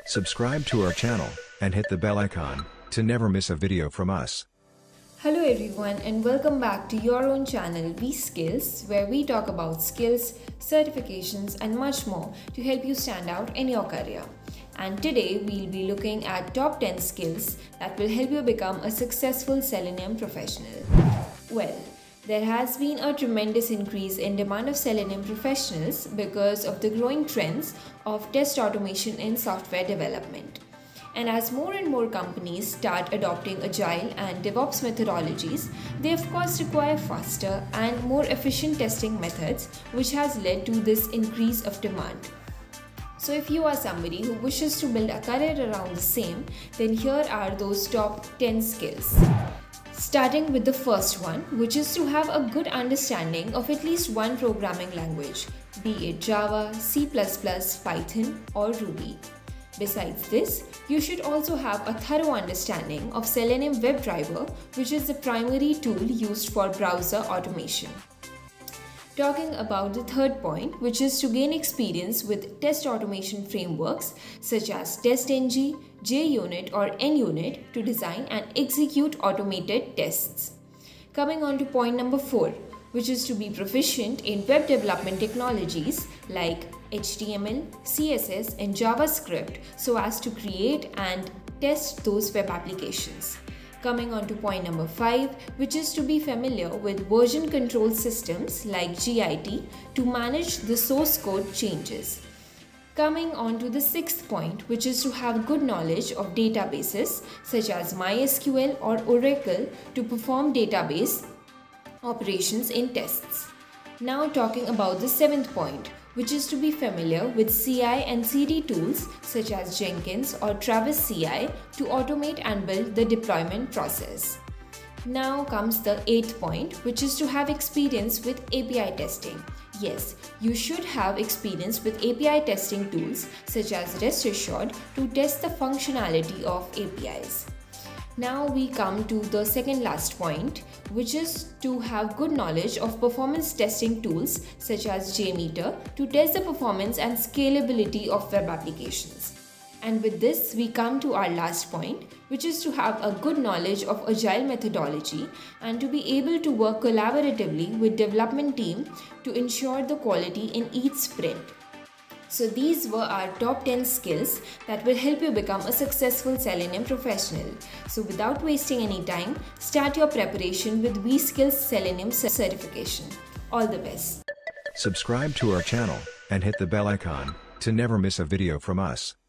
Subscribe to our channel and hit the bell icon to never miss a video from us. Hello everyone and welcome back to your own channel VSkills, where we talk about skills, certifications and much more to help you stand out in your career. And today we'll be looking at top 10 skills that will help you become a successful Selenium professional. Well, there has been a tremendous increase in demand of Selenium professionals because of the growing trends of test automation in software development. And as more and more companies start adopting agile and DevOps methodologies, they of course require faster and more efficient testing methods, which has led to this increase of demand. So if you are somebody who wishes to build a career around the same, then here are those top 10 skills. Starting with the first one, which is to have a good understanding of at least one programming language, be it Java, C++, Python or Ruby. Besides this, you should also have a thorough understanding of Selenium WebDriver, which is the primary tool used for browser automation. Talking about the third point, which is to gain experience with test automation frameworks such as TestNG, JUnit or NUnit to design and execute automated tests. Coming on to point number 4, which is to be proficient in web development technologies like HTML, CSS and JavaScript so as to create and test those web applications. Coming on to point number 5, which is to be familiar with version control systems like Git to manage the source code changes. Coming on to the sixth point, which is to have good knowledge of databases such as MySQL or Oracle to perform database operations in tests. Now talking about the seventh point, which is to be familiar with CI and CD tools such as Jenkins or Travis CI to automate and build the deployment process. Now comes the eighth point, which is to have experience with API testing. Yes, you should have experience with API testing tools such as REST Assured to test the functionality of APIs. Now we come to the second last point, which is to have good knowledge of performance testing tools such as JMeter to test the performance and scalability of web applications. And with this, we come to our last point, which is to have a good knowledge of agile methodology and to be able to work collaboratively with development team to ensure the quality in each sprint. So these were our top 10 skills that will help you become a successful Selenium professional. So without wasting any time, start your preparation with VSkills Selenium certification. All the best. Subscribe to our channel and hit the bell icon to never miss a video from us.